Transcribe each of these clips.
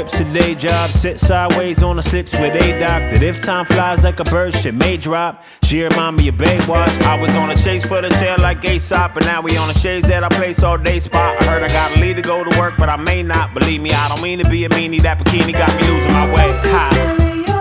whips a day job. Sit sideways on the slips with a doc. That if time flies like a bird, shit may drop. She remind me of Baywatch. I was on a chase for the tail like Aesop, but now we on the shades at our place all day spot. I heard I gotta leave to go to work, but I may not. Believe me, I don't mean to be a meanie. That bikini got me losing my way. Ha.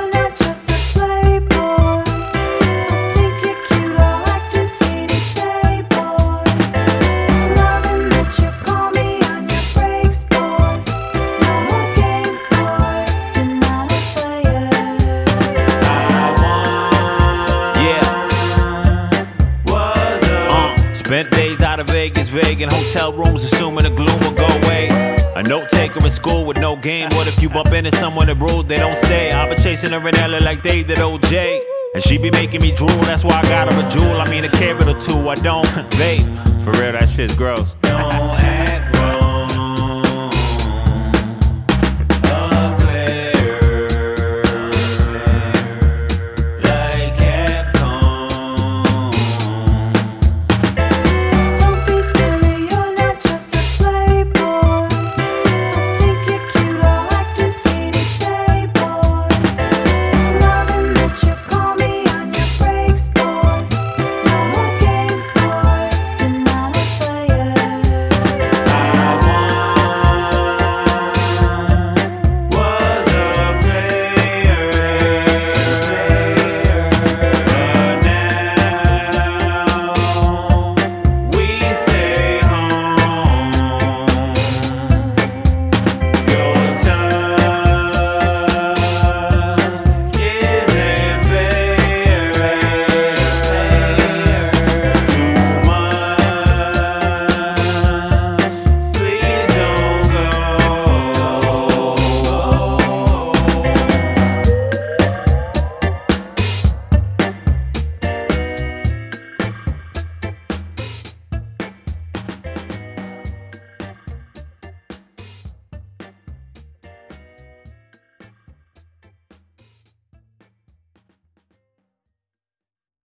Spent days out of Vegas, vague in hotel rooms, assuming the gloom will go away. A note taker in school with no game. What if you bump into someone that rude, they don't stay? I've been chasing her in LA like they did OJ. And she be making me drool, that's why I got her a jewel. I mean a carat or two, I don't vape. For real, that shit's gross.